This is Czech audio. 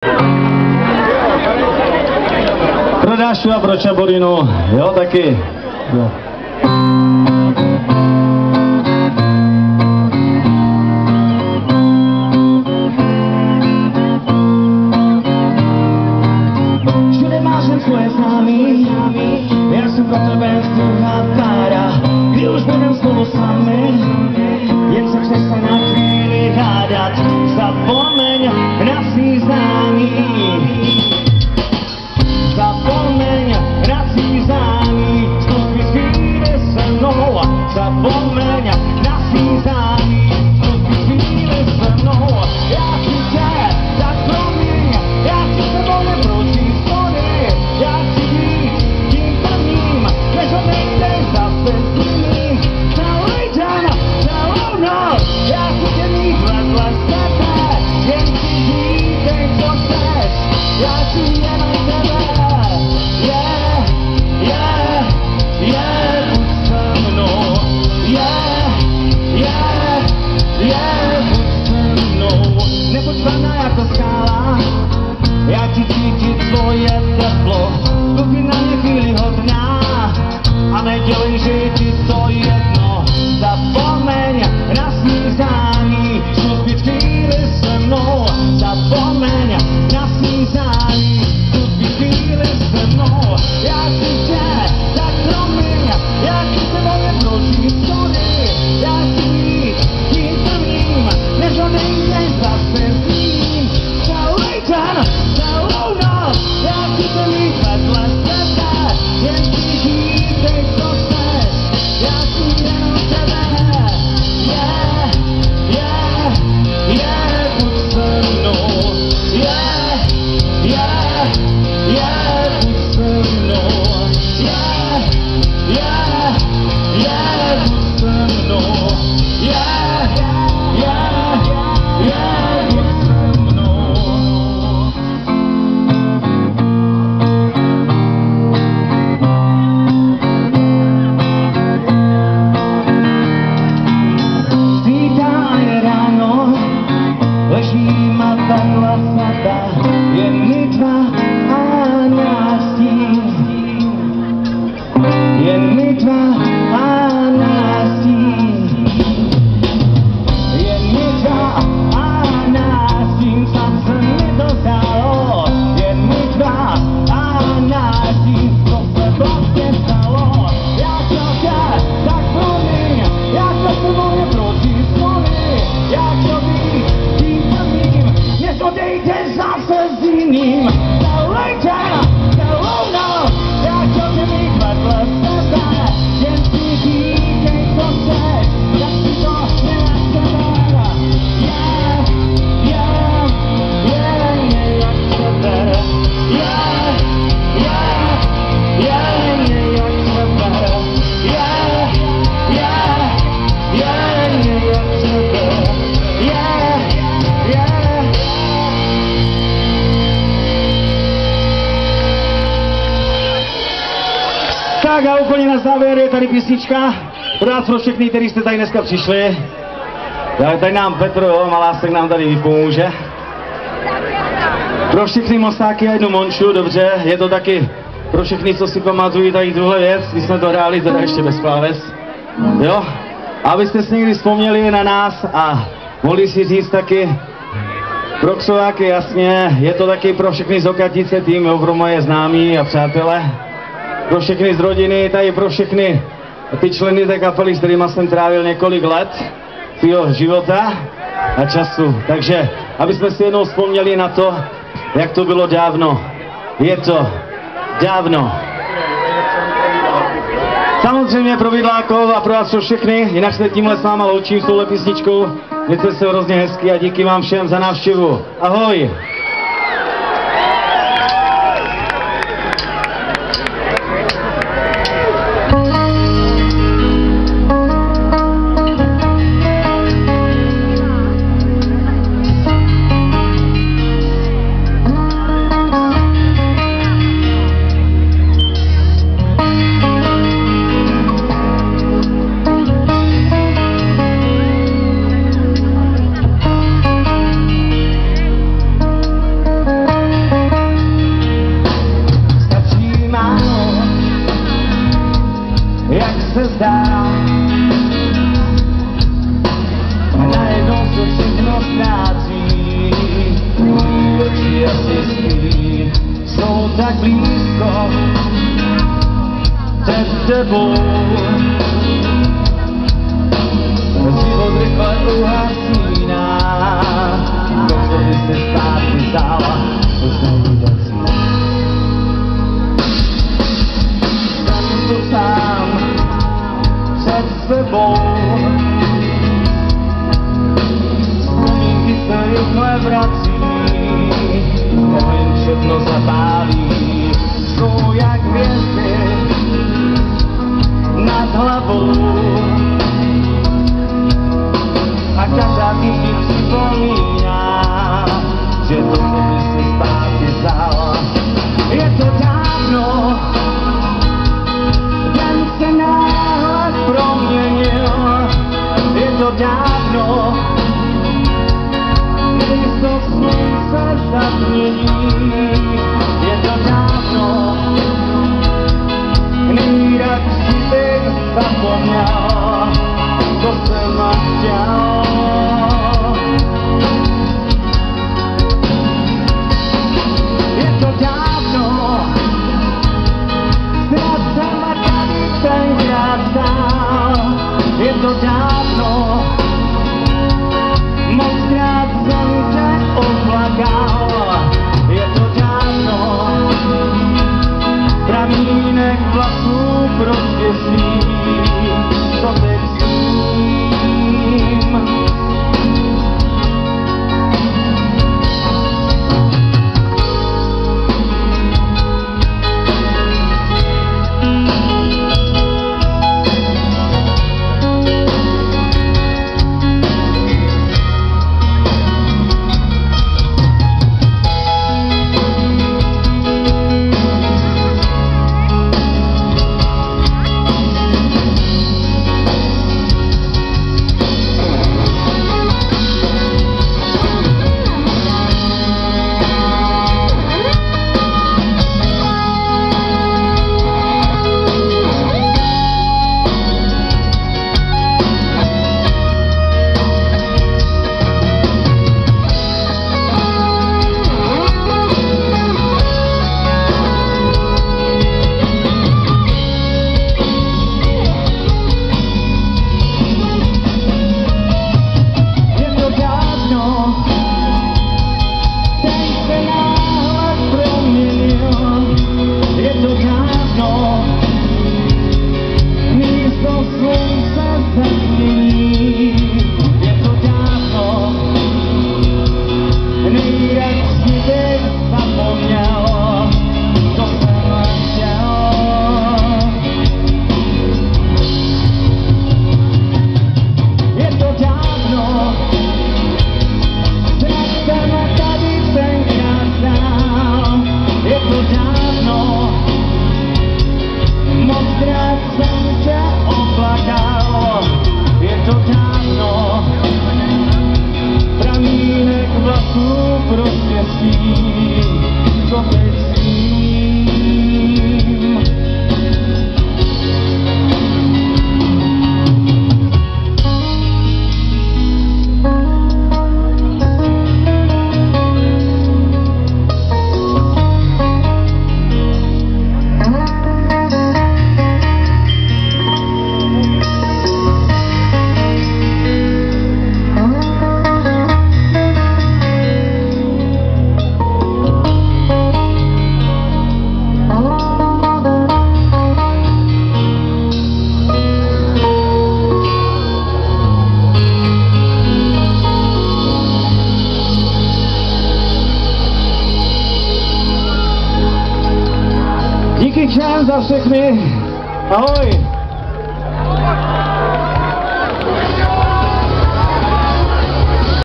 Pro Dášu a pro Čaborinu, jo, taky. Jo. Všude máš jen svoje známý, já jsem pro tebe druhá pára, kdy už budem spolu sami, jen se přestaň na chvíli hádat, zapomeň na svý známý. Zapomeň na svý známý, zkus chvíli se mnou, zapomeň na svý známý, zkus chvíli se mnou, já chci tě, tak promiň, já chci tebou neproti zvony, já chci být tím prvním, než ho nejdeš zase s jiným, celý den, celou noc, já chci tě mít vedle sebe, jen si říkej, co chceš, já chci jenom tebe. Já ti cítit tvoje teplo, zkupi na mě chvíli hodná a nedělej, že je ti to jedno. Zapomeň na svý zání, zkus být chvíli se mnou. Zapomeň na svý zání, zkus být chvíli se mnou. Já chci tě, tak promiň, já chci tebe neproti story. Já chci být tím prvním, než ho nejdeš zase s ním. Celý den, celou noc, já chci tě mít vedle sebe, jen si říkej, co chceš, já chci jenom tebe. Buď se mnou, buď se mnou, buď se mnou, ležíme takhle snadá, jen my dva a nástín. Jen my dva a nástín. Jen my dva a nástín, snad se mi to stalo. Jen my dva a nástín, to se vlastně stalo. Já chtěl tě, tak promiň, já chtěl tebou neproti zvony. Já chtěl být tím prvním, než odejdeš zase s jiným. Celý den, celou noc, já chtěl tě mít vedle sebe, jen si říkej, co chceš, jak si to nechceme. Jak chceme. Tak a úplně na závěr je tady písnička pro nás, pro všechny, kteří jste tady dneska přišli. Tady nám Petr, jo, Malásek nám tady vypomůže. Pro všechny Mostáky a jednu Monču, dobře, je to taky pro všechny, co si pamatují tady tuhle věc, když jsme to hráli, teda ještě bez kláves. Jo, abyste si někdy vzpomněli na nás a mohli si říct taky pro Ksováky, jasně, je to taky pro všechny z Okatice tým, jo, pro moje známí a přátelé. Pro všechny z rodiny, tady pro všechny ty členy té kapely, s kterými jsem trávil několik let svého života a času. Takže, aby jsme si jednou vzpomněli na to, jak to bylo dávno. Je to dávno. Samozřejmě pro Vidlákov a pro vás pro všechny, jinak se tímhle s váma loučím s touhle písničkou. Mějte se hrozně hezky a díky vám všem za návštěvu. Ahoj! přesně jsou tak blízko před tebou. Život rychle uhasíná, to, co by se stát vzdala, už není věcí. Jsem tu sám před sebou, vzpomínky se rychle vrací, oheň všechno zapálí, jsou jak hvězdy nad hlavou. A každá z nich ti připomíná, že to, co by se zpátky vzal. Je to dávno, den se náhle proměnil. Je to dávno, když to slunce zatmění. Je to dávno, nejrak si bych zapomněl, co jsem chtěl. Je to dávno, snad jsem tady tenkrát stál. Je to dávno, mockrát jsem tě oplakal. Je to dávno, pramínek vlasů prostě svý, co teď sním. Díky všem za všechny. Ahoj.